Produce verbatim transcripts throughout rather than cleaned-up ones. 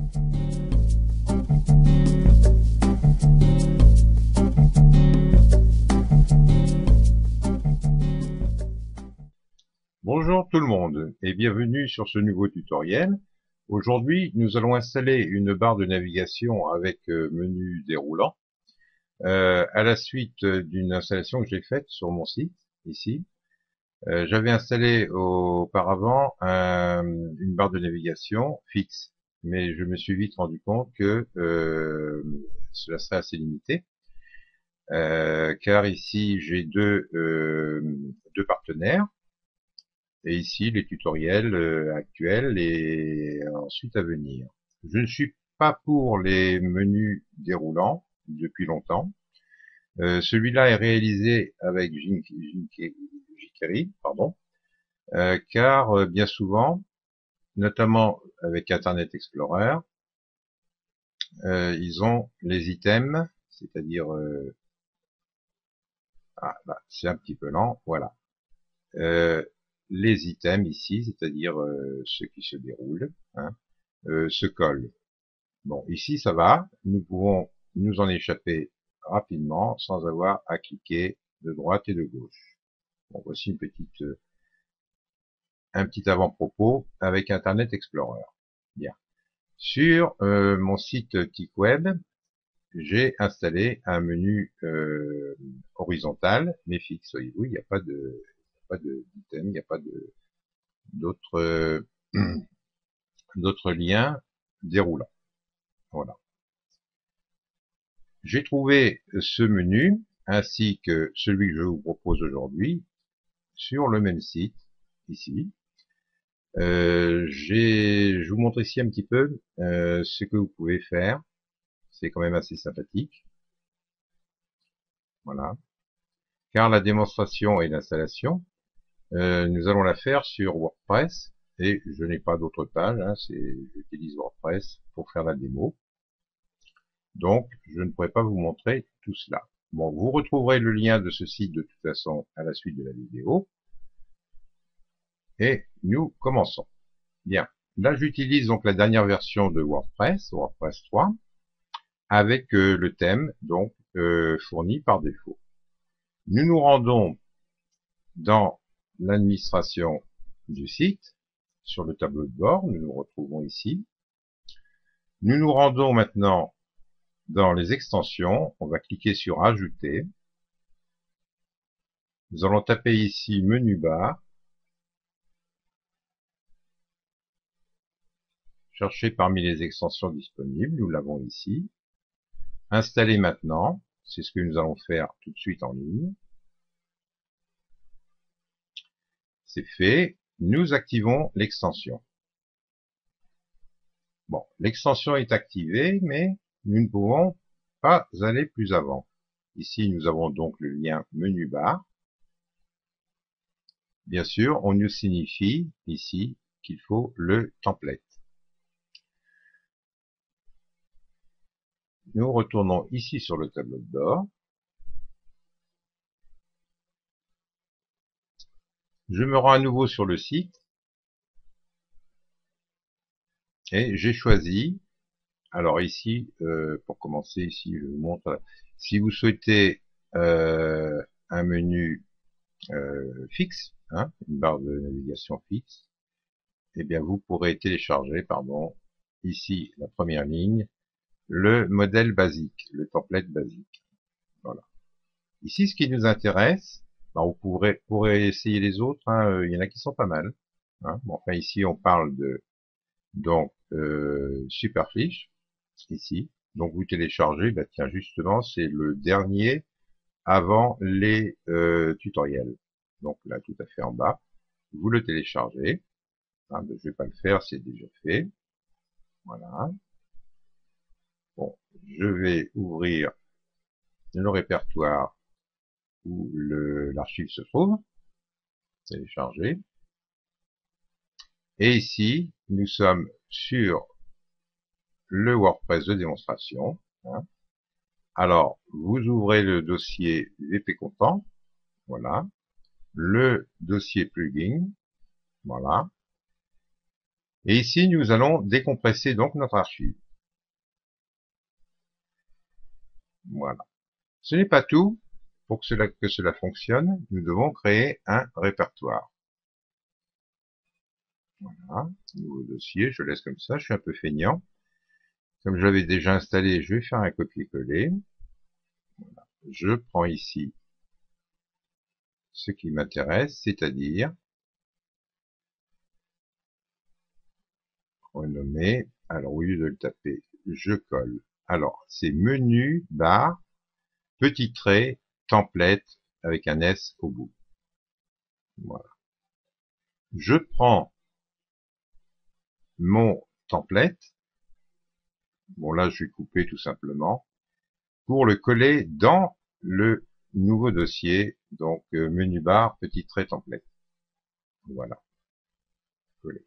Bonjour tout le monde et bienvenue sur ce nouveau tutoriel. Aujourd'hui, nous allons installer une barre de navigation avec euh, menu déroulant euh, à la suite d'une installation que j'ai faite sur mon site ici. Euh, J'avais installé auparavant un, une barre de navigation fixe, mais je me suis vite rendu compte que euh, cela serait assez limité. Euh, car ici j'ai deux, euh, deux partenaires. Et ici, les tutoriels euh, actuels et ensuite à venir. Je ne suis pas pour les menus déroulants depuis longtemps. Euh, Celui-là est réalisé avec jQuery, pardon, euh, car euh, bien souvent, notamment avec Internet Explorer, euh, ils ont les items, c'est-à-dire, euh, ah, bah, c'est un petit peu lent, voilà. Euh, les items ici, c'est-à-dire euh, ceux qui se déroulent, hein, euh, se collent. Bon, ici ça va, nous pouvons nous en échapper rapidement sans avoir à cliquer de droite et de gauche. Bon, voici une petite, euh, un petit avant-propos avec Internet Explorer. Bien. Sur euh, mon site TicWeb, j'ai installé un menu euh, horizontal, mais fixe. Voyez-vous, il n'y a pas de, pas de d'item, il n'y a pas de d'autres euh, d'autres liens déroulants. Voilà. J'ai trouvé ce menu ainsi que celui que je vous propose aujourd'hui sur le même site ici. Euh, j'ai, je vous montre ici un petit peu euh, ce que vous pouvez faire. C'est quand même assez sympathique. Voilà. Car la démonstration et l'installation, euh, nous allons la faire sur WordPress et je n'ai pas d'autre page. Hein, c'est, j'utilise WordPress pour faire la démo. Donc, je ne pourrai pas vous montrer tout cela. Bon, vous retrouverez le lien de ce site de toute façon à la suite de la vidéo. Et nous commençons. Bien. Là, j'utilise donc la dernière version de WordPress, WordPress trois, avec euh, le thème donc euh, fourni par défaut. Nous nous rendons dans l'administration du site, sur le tableau de bord, nous nous retrouvons ici. Nous nous rendons maintenant dans les extensions, on va cliquer sur Ajouter. Nous allons taper ici Menu bar, chercher parmi les extensions disponibles, nous l'avons ici. Installer maintenant, c'est ce que nous allons faire tout de suite en ligne. C'est fait, nous activons l'extension. Bon, l'extension est activée, mais nous ne pouvons pas aller plus avant. Ici, nous avons donc le lien menu bar. Bien sûr, on nous signifie ici qu'il faut le template. Nous retournons ici sur le tableau de bord. Je me rends à nouveau sur le site. Et j'ai choisi, alors ici, euh, pour commencer, ici je vous montre, si vous souhaitez euh, un menu euh, fixe, hein, une barre de navigation fixe, eh bien vous pourrez télécharger, pardon, ici la première ligne, le modèle basique, le template basique. Voilà. Ici, ce qui nous intéresse, ben, vous pourrez, pourrez essayer les autres, hein, il y en a qui sont pas mal. Hein. Bon, enfin ici on parle de donc euh, Superfiche, ici. Donc vous téléchargez, bah tiens justement c'est le dernier avant les euh, tutoriels. Donc là tout à fait en bas, vous le téléchargez. Hein, ben, je vais pas le faire, c'est déjà fait. Voilà. Bon, je vais ouvrir le répertoire où l'archive se trouve, télécharger. Et ici, nous sommes sur le WordPress de démonstration. Hein. Alors, vous ouvrez le dossier V P Content, voilà, le dossier plugin, voilà, Et ici, nous allons décompresser donc notre archive. Voilà. Ce n'est pas tout. Pour que cela, que cela fonctionne, nous devons créer un répertoire. Voilà. Nouveau dossier, je laisse comme ça, je suis un peu feignant. Comme j'avais déjà installé, je vais faire un copier-coller. Voilà. Je prends ici ce qui m'intéresse, c'est-à-dire renommer. Alors, au lieu de le taper, je colle. Alors, c'est menu, barre, petit trait, template, avec un S au bout. Voilà. Je prends mon template. Bon, là, je vais couper tout simplement pour le coller dans le nouveau dossier. Donc, euh, menu barre, petit trait, template. Voilà. Coller.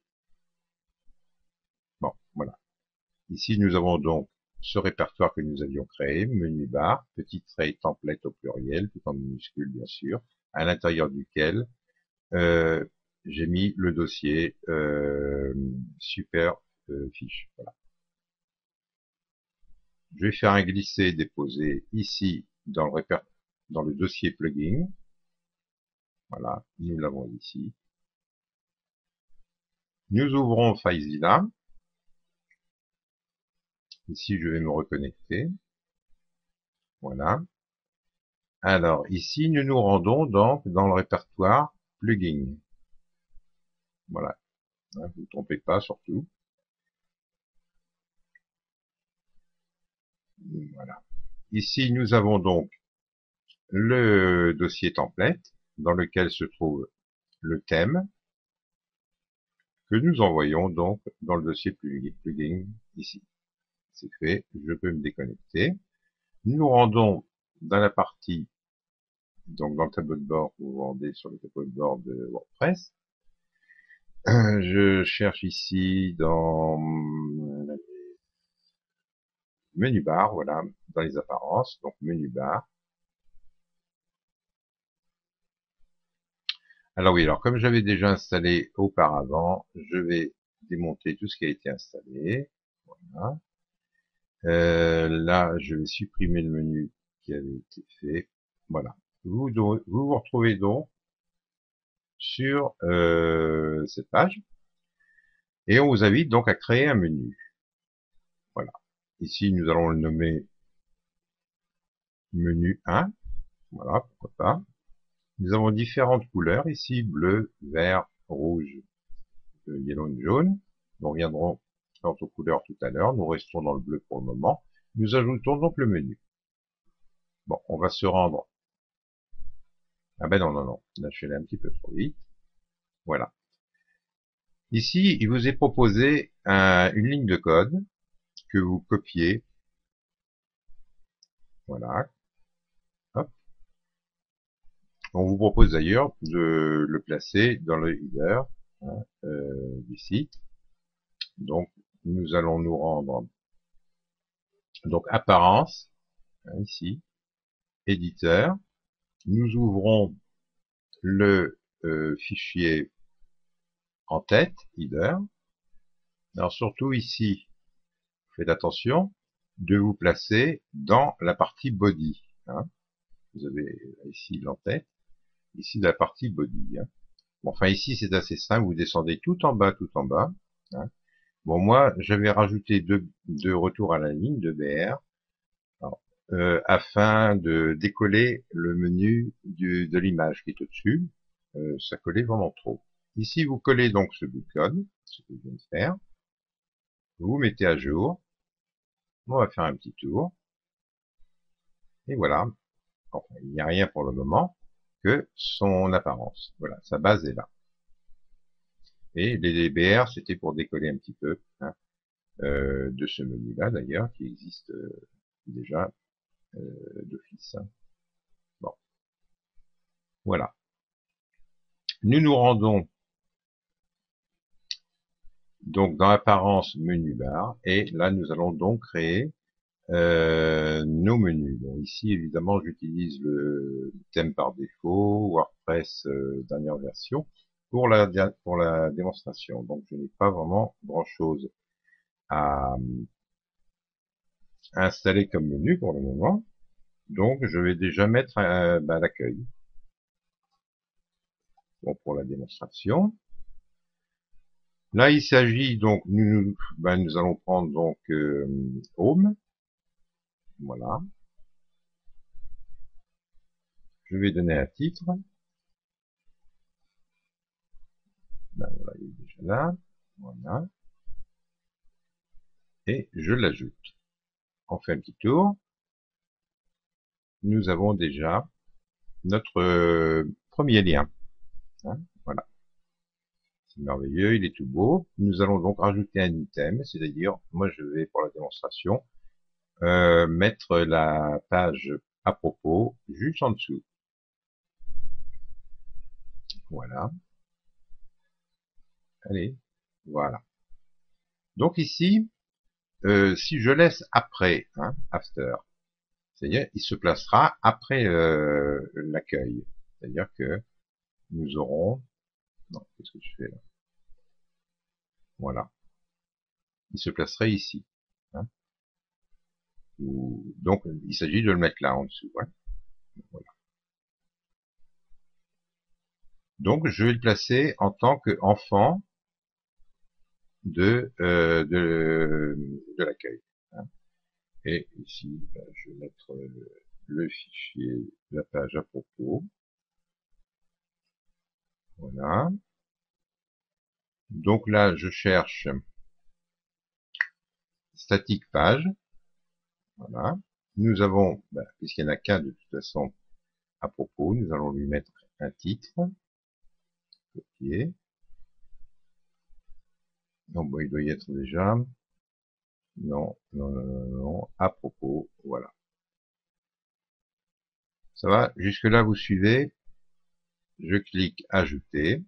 Bon, voilà. Ici, nous avons donc ce répertoire que nous avions créé, menu bar, petit trait, template au pluriel, tout en minuscule bien sûr, à l'intérieur duquel euh, j'ai mis le dossier euh, super euh, fiche. Voilà. Je vais faire un glisser-déposer ici dans le réper dans le dossier plugin. Voilà, nous l'avons ici. Nous ouvrons FileZilla. Ici, je vais me reconnecter. Voilà. Alors, ici, nous nous rendons donc dans le répertoire plugin. Voilà. Hein, vous ne vous trompez pas, surtout. Voilà. Ici, nous avons donc le dossier template, dans lequel se trouve le thème, que nous envoyons donc dans le dossier plugin, ici. C'est fait, je peux me déconnecter. Nous nous rendons dans la partie, donc dans le tableau de bord, vous vous rendez sur le tableau de bord de WordPress. Je cherche ici dans menu bar, voilà, dans les apparences, donc menu bar. Alors oui, alors comme j'avais déjà installé auparavant, je vais démonter tout ce qui a été installé. Voilà. Euh, là, je vais supprimer le menu qui avait été fait. Voilà. Vous vous, vous retrouvez donc sur euh, cette page et on vous invite donc à créer un menu. Voilà. Ici, nous allons le nommer menu un. Voilà, pourquoi pas. Nous avons différentes couleurs ici, bleu, vert, rouge, yellow et jaune. Nous reviendrons quant aux couleurs tout à l'heure. Nous restons dans le bleu pour le moment. Nous ajoutons donc le menu. Bon, on va se rendre. Ah ben non, non, non. Là, je suis allé un petit peu trop vite. Voilà. Ici, il vous est proposé un, une ligne de code que vous copiez. Voilà. Hop. On vous propose d'ailleurs de le placer dans le header hein, euh, du site. Donc, nous allons nous rendre donc apparence, hein, ici, éditeur. Nous ouvrons le euh, fichier en tête, header. Alors surtout ici, faites attention de vous placer dans la partie body. Hein. Vous avez ici l'entête, ici la partie body. Hein. Bon, enfin ici c'est assez simple, vous descendez tout en bas, tout en bas. Hein. Bon, moi j'avais rajouté deux, deux retours à la ligne de B R alors, euh, afin de décoller le menu du, de l'image qui est au-dessus. Euh, ça collait vraiment trop. Ici vous collez donc ce bout de code, ce que je viens de faire. Vous mettez à jour. On va faire un petit tour. Et voilà. Enfin, il n'y a rien pour le moment que son apparence. Voilà, sa base est là. Et les D B R, c'était pour décoller un petit peu hein, euh, de ce menu-là, d'ailleurs, qui existe euh, déjà euh, d'office. Hein. Bon, voilà. Nous nous rendons donc dans apparence menu bar, et là nous allons donc créer euh, nos menus. Bon, ici évidemment j'utilise le thème par défaut, WordPress euh, dernière version. pour la, pour la démonstration. Donc, je n'ai pas vraiment grand-chose à, à installer comme menu pour le moment. Donc, je vais déjà mettre euh, bah, l'accueil. Bon, pour la démonstration. Là, il s'agit donc, nous, ben, nous allons prendre donc euh, Home. Voilà. Je vais donner un titre. Ben, voilà, il est déjà là. Voilà. Et je l'ajoute. On fait un petit tour. Nous avons déjà notre euh, premier lien. Hein, voilà. C'est merveilleux, il est tout beau. Nous allons donc rajouter un item, c'est-à-dire, moi je vais pour la démonstration, euh, mettre la page à propos juste en dessous. Voilà. Allez, voilà. Donc ici, euh, si je laisse après, hein, after, c'est-à-dire il se placera après euh, l'accueil. C'est-à-dire que nous aurons... Non, qu'est-ce que je fais là? Voilà. Il se placerait ici. Hein. Donc il s'agit de le mettre là en dessous. Hein. Voilà. Donc je vais le placer en tant qu'enfant de, euh, de, de l'accueil. Hein. Et ici, ben, je vais mettre le, le fichier, la page à propos. Voilà. Donc là, je cherche statique page. Voilà. Nous avons, ben, puisqu'il n'y en a qu'un de toute façon à propos, nous allons lui mettre un titre. Copier. Donc bon, il doit y être déjà. Non, non, non, non, non. À propos, voilà. Ça va? Jusque-là, vous suivez. Je clique ajouter.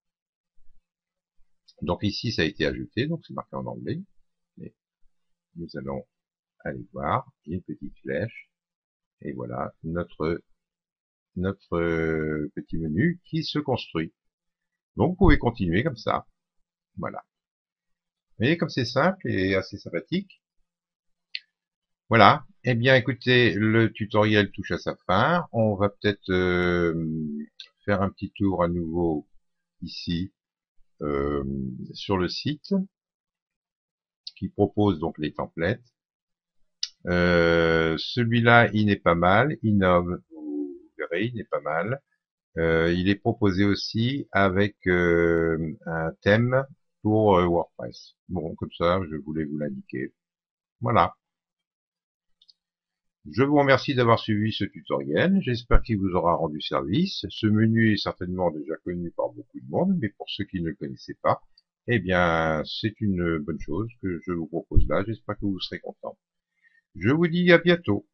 Donc ici, ça a été ajouté, donc c'est marqué en anglais. Mais nous allons aller voir. Il y a une petite flèche. Et voilà notre, notre euh, petit menu qui se construit. Donc vous pouvez continuer comme ça. Voilà. Vous voyez comme c'est simple et assez sympathique. Voilà. Eh bien écoutez, le tutoriel touche à sa fin. On va peut-être euh, faire un petit tour à nouveau ici euh, sur le site qui propose donc les templates. Euh, celui-là, il n'est pas mal. Innove, vous verrez, il n'est pas mal. Euh, il est proposé aussi avec euh, un thème pour euh, WordPress. Bon, comme ça, je voulais vous l'indiquer. Voilà. Je vous remercie d'avoir suivi ce tutoriel. J'espère qu'il vous aura rendu service. Ce menu est certainement déjà connu par beaucoup de monde, mais pour ceux qui ne le connaissaient pas, eh bien, c'est une bonne chose que je vous propose là. J'espère que vous serez contents. Je vous dis à bientôt.